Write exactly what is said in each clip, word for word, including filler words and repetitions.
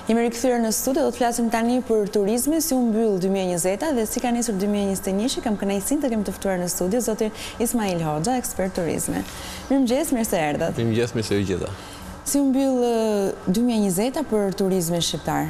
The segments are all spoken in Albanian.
Jemi rikthyer në studio, do të flasim tani për turizmin, si u mbyll dy mijë e njëzeta dhe si ka nisur dy mijë e njëzet e një. Kam kënaqësinë të kem të ftuar në studio zotin Ismail Hoxha, ekspert turizmi. Mirëmëngjes, mirë se erdhët. Mirëmëngjes, mirë se u gjeta. Si u mbyll dy mijë e njëzeta për turizmin shqiptar?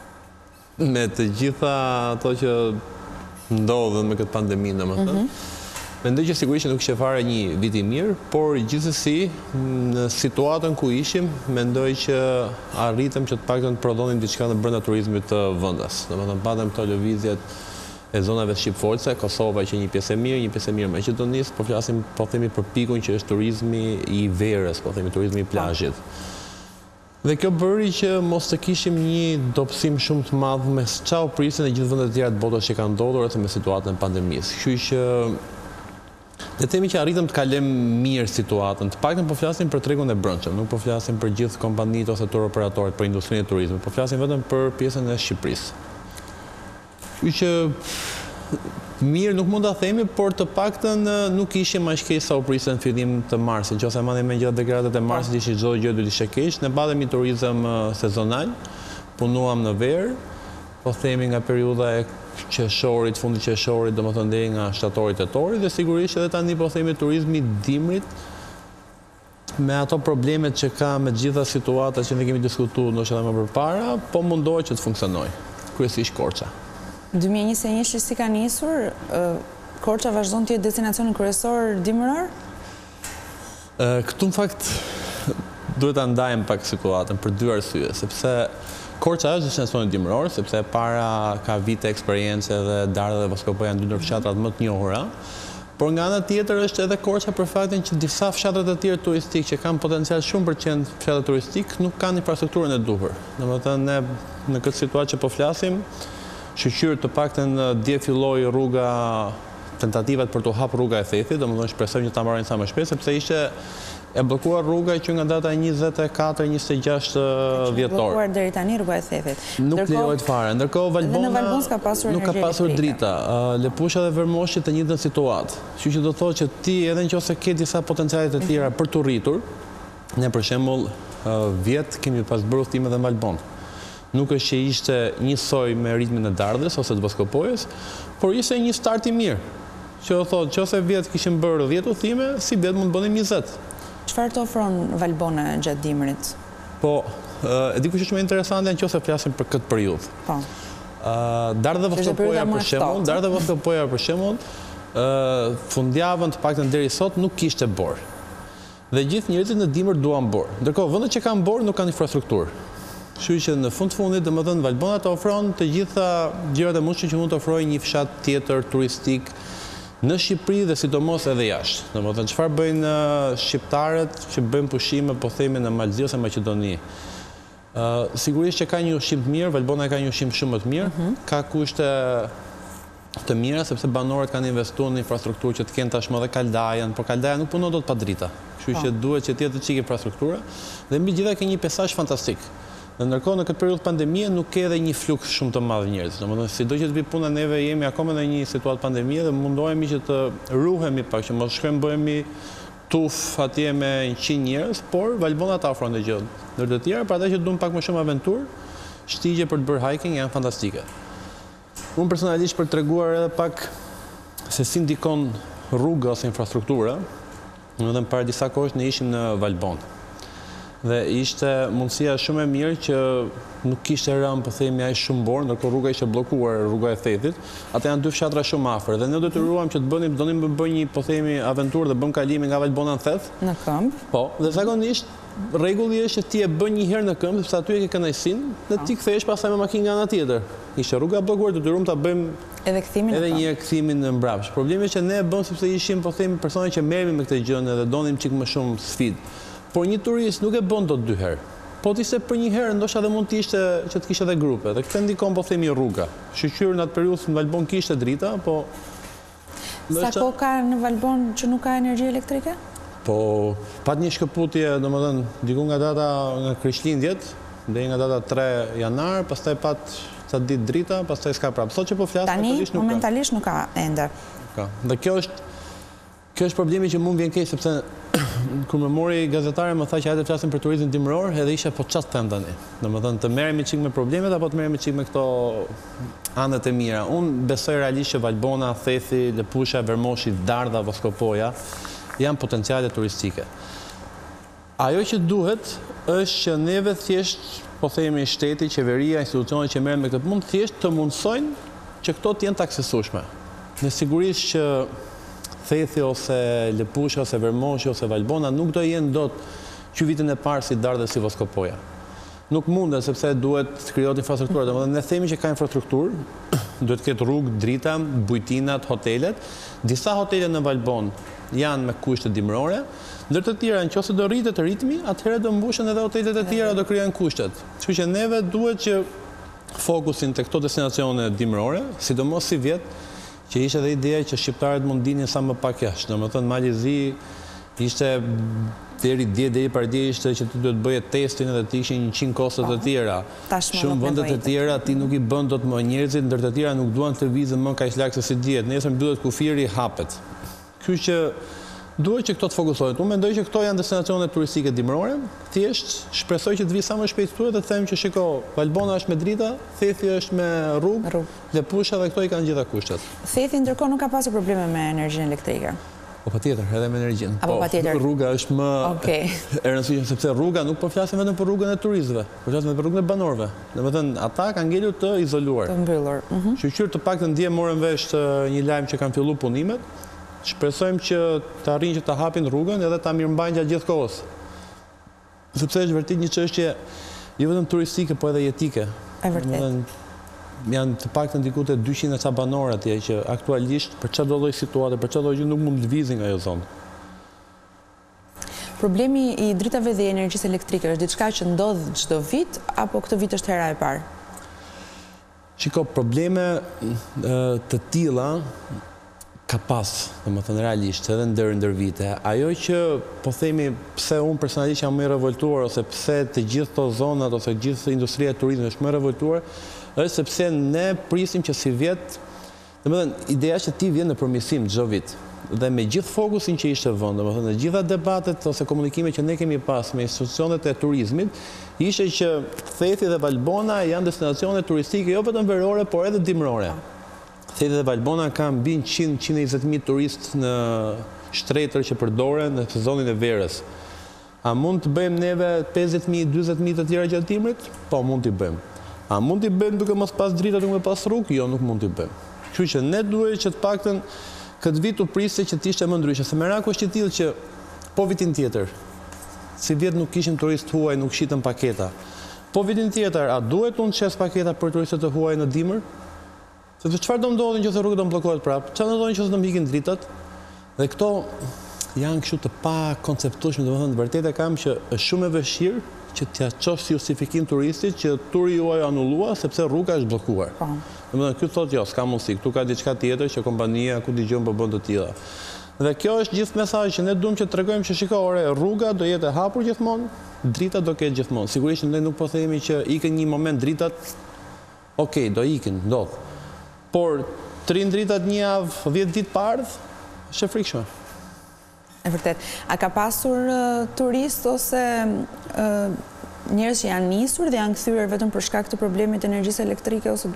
Me të gjitha ato që ndodhen me këtë pandemi, domethënë. Mendoj që sigurisht nuk ishte fare një vit i mirë, por gjithsesi në situatën ku ishim, mendoj që arritëm që të paktën të prodhonim diçka në brenda turizmit të vendas. Domethënë patëm këto lëvizjet e zonave shqipfolse, Kosova që një pjesë e mirë, një pjesë e mirë Maqedonisë, po flasim po themi për pikun që është turizmi i verës, po themi turizmi i plazhit. Dhe kjo bëri që mos të kishim një dobësim shumë të madh me çau prisin e gjithë vendet e tjera të botës që kanë ndodhur ose me situatën e pandemisë. Kështu që le të themi që arritëm të kalojmë mirë situatën. Të paktën po flasim për tregun e brendshëm, nuk po flasim për gjithë kompanitë ose tur operatorët për industrinë e turizmit, po flasim vetëm për pjesën e Shqipërisë. Kështu që mirë nuk mund ta themi, por të paktën nuk ishim aq keq sa u prisën në fillim të marsit. Nëse marrim me gjatë deklaratat e marsit, ishte çdo gjë do të ishte keq. Ne patëm një turizëm sezonal, punuam në verë, po themi nga periudha e qershorit, fundi qershorit, domethënë deri nga shtatori tetori, dhe sigurisht edhe tani po themi turizmi dimrit me ato problemet që ka me gjitha situatat që ne kemi diskutuar ndoshta më përpara, po mundohet që të funksionojë. Kryesisht Korça. dy mijë e njëzet e një si ka nisur, Korça vazhdon të jetë destinacioni kryesor dimëror? Këtu në fakt duhet ta ndajmë pak situatën për dy arsye, sepse Korça është destinacioni dimëror, sepse para ka vite eksperiencë dhe Dardha dhe Voskopoja janë dy ndër fshatrat më të njohura, por nga ana tjetër është edhe Korça për faktin që disa fshatrat e tjerë turistik që kanë potencial shumë për të qenë fshatrat turistik nuk kanë infrastrukturën e duhur. Domethënë ne në këtë situatë që po flasim, shqyrë të paktën dje filloi rruga, tentativat për të hapur rruga e Thethit, domethënë shpresojmë që ta marrin sa më shpejt, sepse ishte e bllokuar rruga që nga data njëzet e katër njëzet e gjashtë dhjetor. Bllokuar deri tani rruga e Thethit. Nuk lejohet fare. Ndërkohë Valbona nuk ka pasur drita. Lepusha dhe Vermoshi të njëjtën situatë. Kështu që do thotë që ti edhe nëse ke disa potenciale të tjera për të rritur, ne për shembull vjet kemi pas bërë udhime edhe në Valbonë. Nuk është që ishte njësoj me ritmin e Dardhës ose të Voskopojës, por ishte një start i mirë. Që do thotë, nëse vjet kishim bërë dhjetë udhime, si vjet mund të bënim njëzet. Çfarë të ofron Valbona gjatë dimrit? Po, e di kush është më interesante nëse flasim për këtë periudhë. Po. Dardha dhe Voskopoja për shembull, Dardha dhe Voskopoja për shembull, fundjavën të paktën deri sot nuk kishte borë. Dhe gjithë njerëzit në dimër duan borë. Ndërkohë vendet që kanë borë nuk kanë infrastrukturë. Kështu që në fund fundit, domethënë Valbona të ofron të gjitha gjërat e mundshme që mund të ofrojë një fshat tjetër turistik në Shqipëri dhe sidomos edhe jashtë. Domethënë çfarë bëjnë shqiptarët që bëjnë pushime, po themi në Malzi ose Maqedoni. Ë sigurisht që ka një ushqim të mirë, Valbona ka një ushqim shumë më të mirë, ka kushte të mira sepse banorët kanë investuar në infrastrukturë që të kenë tashmë edhe kaldajen, por kaldaja nuk punon dot pa drita. Kështu që duhet që të jetë çik infrastruktura dhe mbi gjitha ka një pesazh fantastik. Dhe ndërkohë në këtë periudhë pandemie nuk ka edhe një fluks shumë të madh njerëz. Domethënë sido që të vi puna neve jemi akoma në një situatë pandemie dhe mundohemi që të ruhemi pak, që mos shkojmë bëhemi tuf atje me njëqind njerëz, por Valbona ta ofron të gjë. Ndër të tjera, për ata që duan pak më shumë aventurë, shtigje për të bërë hiking janë fantastike. Unë personalisht për të treguar edhe pak se si ndikon rruga ose infrastruktura, domethënë para disa kohësh ne ishim në Valbonë. Dhe ishte mundësia shumë e mirë që nuk kishte rënë po themi aq shumë borë, ndërkohë rruga ishte bllokuar, rruga e Thethit. Ata janë dy fshatra shumë afër dhe ne detyruam që të bënim donim të bëjmë një po themi aventurë dhe bëm kalimin nga Valbona në Theth. Në këmbë. Po, dhe zakonisht rregulli është që ti e bën një herë në këmbë, sepse aty e ke kënaqësinë, dhe ti kthehesh pastaj me makinë nga ana tjetër. Ishte rruga bllokuar, detyruam ta bëjmë edhe kthimin edhe një kthimin në mbrapsht. Problemi është që ne e bëm sepse ishim po themi persona që merremi me këtë gjë dhe donim çik më shumë sfidë. Por një turist nuk e bën dot dy herë. Po të ishte për një herë, ndoshta edhe mund të ishte që të kishte edhe grupe. Dhe këtë ndikon po themi rruga. Shqyrë në atë periudhë në Valbonë kishte drita, po sa kohë ka në Valbonë që nuk ka energji elektrike? Po pat një shkëputje, domethënë, diku nga data nga Krishtlindjet, deri nga data tre janar, pastaj pat ca ditë drita, pastaj s'ka prapë. Sot që po flas, tani momentalisht nuk ka ende. Ka. Dhe kjo është Kjo është problemi që mund vjen keq, sepse kur më mori gazetare më tha që hajde të flasim për turizmin dimëror, edhe isha po çfarë them tani. Domethënë të merremi çik me problemet apo të merremi çik me këto anët e mira. Unë besoj realisht që Valbona, Thethi, Lepusha, Vermoshi, Dardha, Voskopoja janë potenciale turistike. Ajo që duhet është që neve thjesht, po themi shteti, qeveria, institucionet që merren me këtë punë, thjesht të mundsojnë që këto të jenë të aksesueshme. Në sigurisht që Thethi ose Lepusha ose Vermoshi ose Valbona nuk do jenë dot që vitin e parë si Dardha dhe si Voskopoja. Nuk mundet sepse duhet të krijohet infrastruktura. Domethënë ne themi që ka infrastrukturë, duhet të ketë rrugë, drita, bujtinat, hotelet. Disa hotele në Valbon janë me kushte dimërore, ndër të tjera nëse do rritet ritmi, atëherë do mbushen edhe hotelet e tjera, do krijojnë kushtet. Kështu që neve duhet që fokusin tek këto destinacione dimërore, sidomos si vjet, që ishte edhe ideja që shqiptarët mund dinin sa më pak jashtë. Domethënë Malizi ishte deri dje deri par dje ishte që ti duhet bëje testin edhe ti ishin njëqind kosto të tjera. Shumë vende të tjera ti nuk i bën dot më njerëzit, ndër të tjera nuk duan të lëvizën më kaq lart se si dihet. Nesër mbyllet kufiri, hapet. Kështu që duhet që këto të fokusohet. Unë mendoj që këto janë destinacione turistike dimërore. Thjesht shpresoj që të vi sa më shpejt këtu dhe të them që shiko, Valbona është me drita, Thethi është me rrugë, Lepusha dhe këto i kanë gjitha kushtet. Thethi ndërkohë nuk ka pasur probleme me energjinë elektrike. Po patjetër, edhe me energjinë. Apo patjetër. Rruga është më e rëndësishme sepse rruga nuk po flasim vetëm për rrugën e turistëve, po flasim edhe për rrugën e banorëve. Domethënë ata kanë ngelur të izoluar. Të mbyllur. Shqyrë të paktën dje morën vesh një lajm që kanë filluar punimet. Shpresojmë që të arrijnë që të hapin rrugën edhe ta mirëmbajnë gjatë gjithë kohës. Sepse është vërtet një çështje jo vetëm turistike, po edhe jetike. E vërtet. Janë të paktën diku te dyqind e ca banorë atje që aktualisht për çdo lloj situate, për çdo gjë nuk mund të lëvizin nga ajo zonë. Problemi i dritave dhe energjisë elektrike është diçka që ndodh çdo vit apo këtë vit është hera e parë? Shiko, probleme të tilla ka pas, domethënë realisht, edhe ndër ndër vite. Ajo që po themi pse unë personalisht jam më i revoltuar ose pse të gjithë këto zonat ose gjithë industria e turizmit është më e revoltuar, është sepse ne prisim që si vjet, domethënë ideja që ti vjen në përmirësim çdo vit. Dhe me gjithë fokusin që ishte vënë, domethënë në gjitha debatet ose komunikimet që ne kemi pas me institucionet e turizmit, ishte që Thethi dhe Valbona janë destinacione turistike jo vetëm verore, por edhe dimërore. Thethi dhe Valbona kanë mbi njëqind deri në njëzet mijë turistë në shtretër që përdoren në sezonin e verës. A mund të bëjmë neve pesëdhjetë mijë, dyzet mijë të tjera gjatë dimrit? Po, mund t'i bëjmë. A mund t'i bëjmë duke mos pas drita, duke pas rrugë? Jo, nuk mund t'i bëjmë. Kështu që ne duhet që të paktën këtë vit u priste që t'ishte më ndryshe. Se meraku është i tillë që po vitin tjetër, si vjet nuk kishim turistë huaj, nuk shitën paketa. Po vitin tjetër, a duhet unë të shes paketa për turistët e huaj në dimër? Sepse çfarë do ndodhi nëse rruga do mbllokohet prapë? Çfarë do ndodhi nëse do mbikin dritat? Dhe këto janë kështu të pa konceptueshme, domethënë vërtet e kam që është shumë e vështirë që t'ia çosh si justifikim turistit që turi juaj anullua sepse rruga është bllokuar. Domethënë ky thotë jo, s'ka mundësi, këtu ka diçka tjetër që kompania ku dëgjon po bën të tilla. Dhe kjo është gjithë mesazhi që ne duam që të tregojmë që shiko, ore, rruga do jetë e hapur gjithmonë, drita do ketë gjithmonë. Sigurisht ne nuk po themi që ikën një moment dritat, okay, do ikin, ndodh. Por të rinë dritat një javë, dhjetë ditë pa ardhur, është e frikshme. E vërtet. A ka pasur turist ose njerëz që janë nisur dhe janë kthyer vetëm për shkak të problemit të energjisë elektrike ose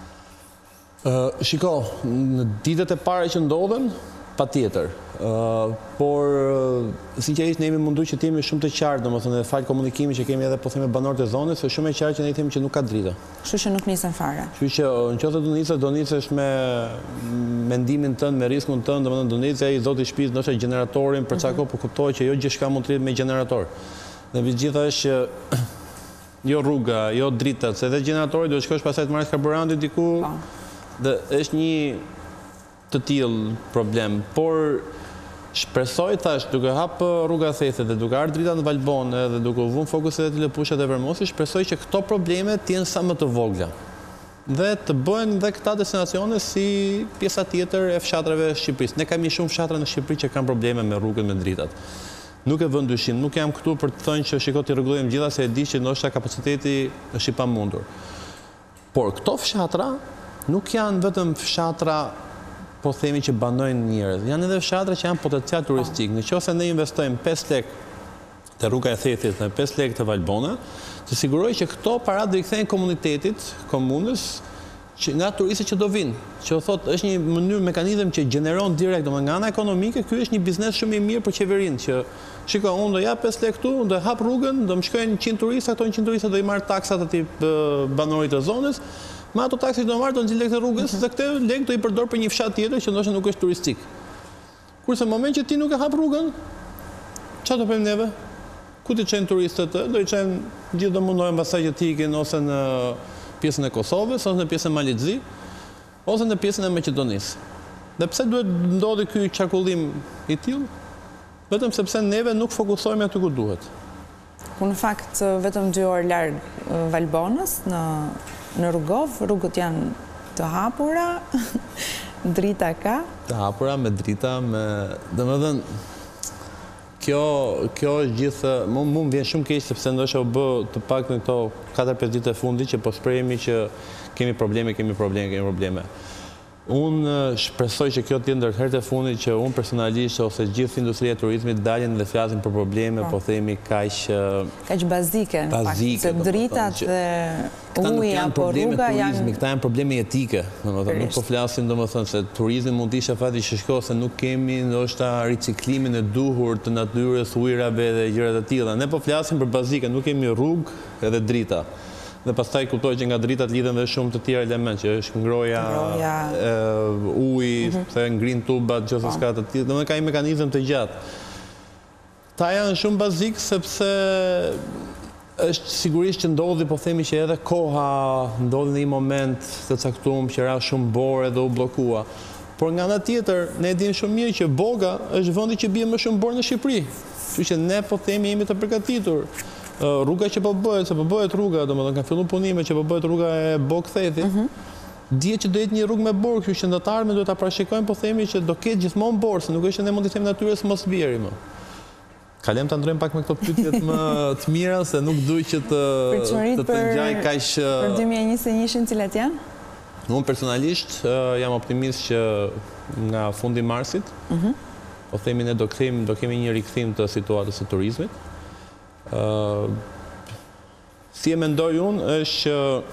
Shiko, në ditët e para që ndodhen, patjetër. Por sinqerisht ne jemi munduar që të jemi shumë të qartë, domethënë fal komunikimit që kemi edhe po themi banorët e zonës, është shumë e qartë që ne themi që nuk ka drita. Kështu që nuk nisen fare. Kështu që nëse do nisesh, do nisesh me mendimin tënd, me riskun tënd, domethënë do nisej ai zoti i shtëpisë, ndoshta gjeneratorin për çka kohë, por kuptohet që jo gjithçka mund të rritet me gjenerator. Dhe mbi gjitha është që jo rruga, jo dritat, se edhe gjeneratori do të shkosh pastaj të marrësh karburantin diku. Dhe është një të tillë problem, por shpresoj thash duke hap rruga Thethi dhe duke ardhur drita në Valbon dhe duke u vënë fokus edhe te Lepusha dhe Vermosi, shpresoj që këto probleme të jenë sa më të vogla. Dhe të bëhen dhe këta destinacione si pjesa tjetër e fshatrave të Shqipërisë. Ne kemi shumë fshatra në Shqipëri që kanë probleme me rrugën me dritat. Nuk e vën dyshim, nuk jam këtu për të thënë që shiko ti rregullojmë gjitha se e di që ndoshta kapaciteti është i pamundur. Por këto fshatra nuk janë vetëm fshatra po themi që banojnë njerëz. Janë edhe fshatra që janë potencial turistik. Në qoftë se ne investojmë pesë lekë te rruga e Thethit dhe pesë lekë te Valbona, të siguroj që këto para do i kthejnë komunitetit, komunës, që nga turistët që do vinë. Që o thot, është një mënyrë mekanizëm që gjeneron direkt, domethënë nga ana ekonomike, ky është një biznes shumë i mirë për qeverinë, që shiko, unë do jap pesë lekë këtu, unë do hap rrugën, do më shkojnë qind turistë, ato qind turistë do i marr taksat atij banorit të zonës, me ato taksat që do marr do nxjerr lekë të rrugës, dhe këtë lekë do i përdor për një fshat tjetër që ndoshta nuk është turistik. Kurse në moment që ti nuk e hap rrugën, çfarë do bëjmë neve? Ku ti çojnë turistët? Do i çojnë gjithë do mundohen pastaj që ti ikin ose në pjesën e Kosovës, ose në pjesën e Malizzi, ose në pjesën e Maqedonisë. Dhe pse duhet ndodhi ky qarkullim i tillë? Vetëm sepse neve nuk fokusohemi aty ku duhet. Ku në fakt vetëm dy orë larg Valbonës, në në Rrugov, rrugët janë të hapura, drita ka. Të hapura me drita, me domethënë Kjo, kjo është gjithë, mu më vjen shumë keq sepse ndoshta u bë të paktën këto katër pesë ditë e fundit që po sprehemi që kemi probleme, kemi probleme, kemi probleme. Unë shpresoj që kjo të jetë ndër herët e fundit që unë personalisht ose gjithë industria e turizmit dalin dhe flasin për probleme, po themi kaq kaq bazike, në fakt, se dritat dhe uji apo rruga janë këta janë probleme etike, domethënë nuk po flasim domethënë se turizmi mund të ishte fati që shko se nuk kemi ndoshta riciklimin e duhur të natyrës, ujrave dhe gjëra të tilla. Ne po flasim për bazike, nuk kemi rrugë edhe drita. Dhe pastaj kuptoj që nga dritat lidhen dhe shumë të tjera elementë, që është ngroja, uji, se ngrin tubat, nëse s'ka të tillë, domethënë ka një mekanizëm të gjatë. Ta janë shumë bazik sepse është sigurisht që ndodhi, po themi që edhe koha ndodhi në një moment të caktuar që ra shumë borë dhe u bllokua. Por nga ana tjetër, ne dimë shumë mirë që Boga është vendi që bie më shumë borë në Shqipëri. Kështu që ne po themi jemi të përgatitur. Rruga që po bëhet, se po bëhet rruga, domethënë kanë filluar punime që po bëhet rruga e Bog-Thethit. Dihet që do jetë një rrugë me borë, kështu që ndërtarët duhet ta parashikojnë, po themi që do ketë gjithmonë borë, se nuk është që ne mund të themi natyrës mos bjeri më. Kalem ta ndrojmë pak me këto pyetje më të mira, se nuk duaj që të të të ngjaj kaq për dy mijë e njëzet e një cilat janë? Unë personalisht jam optimist që nga fundi marsit, po themi ne do kthejmë, do kemi një rikthim të situatës së turizmit. Uh, si e mendoj unë është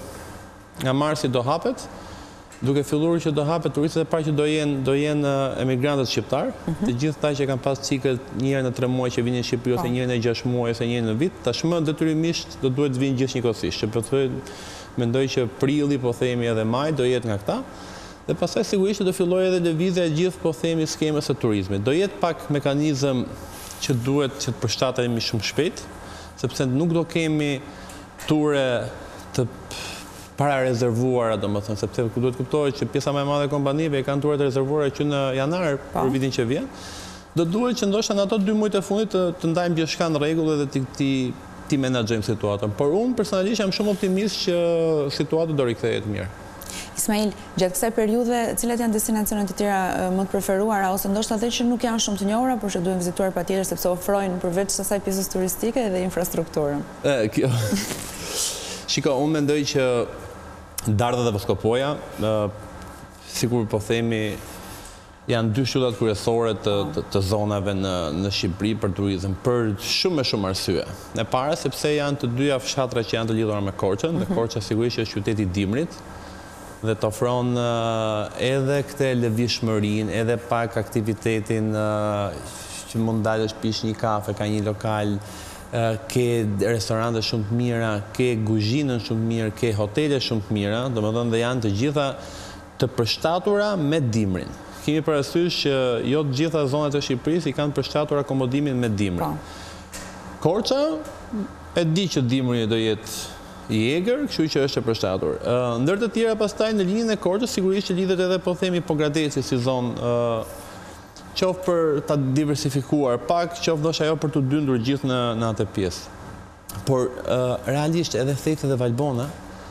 që nga marsi do hapet, duke filluar që do hapet turistët e parë që do jenë do jenë emigrantët shqiptar, uh -huh. Të gjithë ata që kanë pas cikël një herë në tre muaj që vinin në Shqipëri ose një herë në gjashtë muaj ose një herë në vit, tashmë detyrimisht do duhet të vinë gjithnjëkohësisht. Që po thoj, mendoj që prilli, po themi edhe maj do jetë nga këta. Dhe pastaj sigurisht do fillojë edhe lëvizja e gjithë, po themi, skemës së turizmit. Do jetë pak mekanizëm që duhet që të përshtatemi shumë shpejt, sepse nuk do kemi ture të para rezervuara, domethënë, sepse duhet kuptohet që pjesa më e madhe e kompanive kanë turet rezervuara që në janar për vitin që vjen. Do duhet që ndoshta në ato dy muajt e fundit të, të ndajmë gjithçka në rregull dhe të ti ti menaxhojmë situatën. Por unë personalisht jam shumë optimist që situata do rikthehet mirë. Ismail, gjatë kësaj periudhe, cilat janë destinacionet e tjera më të preferuara ose ndoshta edhe që nuk janë shumë të njohura, por që duhen vizituar patjetër sepse ofrojnë përveç asaj pjesës turistike edhe infrastrukturën? E, kjo. Shiko, unë mendoj që Dardha dhe Voskopoja, sikur po themi, janë dy shqyllat kryesore të, të, të zonave në, në Shqipëri për turizëm, për shumë e shumë arsye. E para, sepse janë të dyja fshatra që janë të lidhura me Korçën, dhe Korça sigurisht është qyteti i dimrit, dhe të ofron edhe këtë lëvizshmërinë, edhe pak aktivitetin që mund dalësh pish një kafe, ka një lokal, ke restorante shumë të mira, ke kuzhinën shumë të mirë, ke hotele shumë të mira, domethënë dhe janë të gjitha të përshtatura me dimrin. Kemi parasysh që jo të gjitha zonat e Shqipërisë i kanë përshtatur akomodimin me dimrin. Korça e di që dimri do jetë i egër, kështu që është e përshtatur. Ndër të tjera pastaj në linjën e Korçës sigurisht që lidhet edhe po themi Pogradeci si zonë, qoftë për ta diversifikuar pak, qoftë ndoshta ajo për të dyndur gjithë në në atë pjesë. Por realisht edhe Thethi dhe Valbona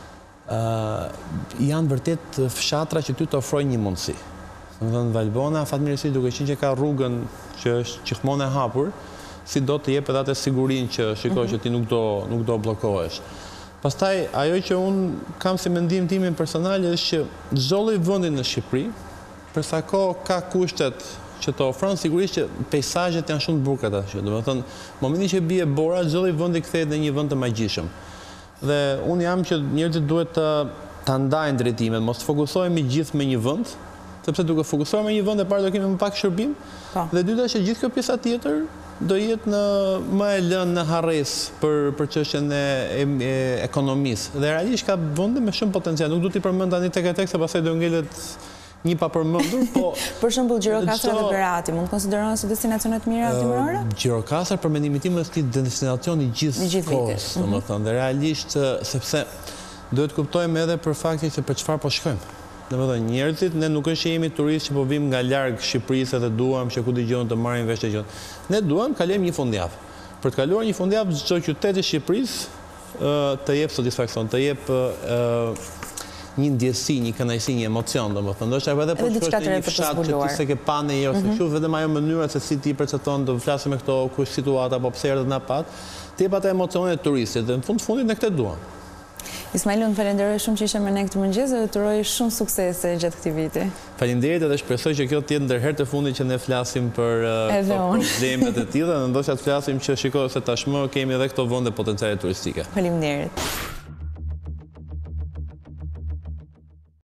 janë vërtet fshatra që ty të ofrojnë një mundësi. Domethënë Valbona fatmirësisht duke qenë që ka rrugën që është gjithmonë e hapur, si do të jep edhe atë sigurinë që shikoj që ti nuk do nuk do bllokohesh. Pastaj ajo që un kam si mendim timin personal është që çdo lloj vendi në Shqipëri kërsa ko ka kushtet që të ofronë, sigurisht që pejsazhet janë shumë të bukura aty. Domethënë, momentin që bie bora, çdo vendi kthehet në një vend të magjishëm. Dhe unë jam që njerëzit duhet të ta ndajnë drejtimet, mos fokusohemi gjithë me një vend, sepse duke fokusuar me një vend e parë do kemi më pak shërbim, dhe dyta që gjithë kjo pjesa tjetër do jetë në më e lënë në harresë për për çështjen e, e, e ekonomisë. Dhe realisht ka vende me shumë potencial. Nuk du t'i përmend tani tek e tek se pastaj do ngelet një pa përmendur, po për shembull Gjirokastra dhe Berati mund konsiderohen si destinacione të mira dimërore? Gjirokastra për mendimin tim është një destinacion i gjithë kohës, domethënë, dhe realisht sepse duhet kuptojmë edhe për faktin se për çfarë po shkojmë. Domethënë, njerëzit, ne nuk është që jemi turistë që po vim nga larg Shqipërisë dhe duam që ku dëgjojnë të marrin vesh të gjën. Ne duam kalojmë një fundjavë. Për të kaluar një fundjavë çdo qytet i Shqipërisë të jep satisfaksion, të jep një ndjesi, një kënaqësi, një emocion, domethënë. Ndoshta edhe po shkosh në një fshat që ti s'e ke pa në jo, se kështu vetëm ajo mënyra se si ti percepton të flasim me këto kush situata apo pse erdhët na pat, ti jep atë emocionet e turistit dhe në fund fundit ne këtë duam. Ismail, unë falenderoj shumë që ishe me ne këtë mëngjes dhe të uroj shumë suksese gjatë këtij viti. Faleminderit edhe shpresoj që kjo të jetë ndër herë të fundit që ne flasim për problemet e tilla, ndoshta të flasim që shikoj se tashmë kemi edhe këto vende potenciale turistike. Faleminderit.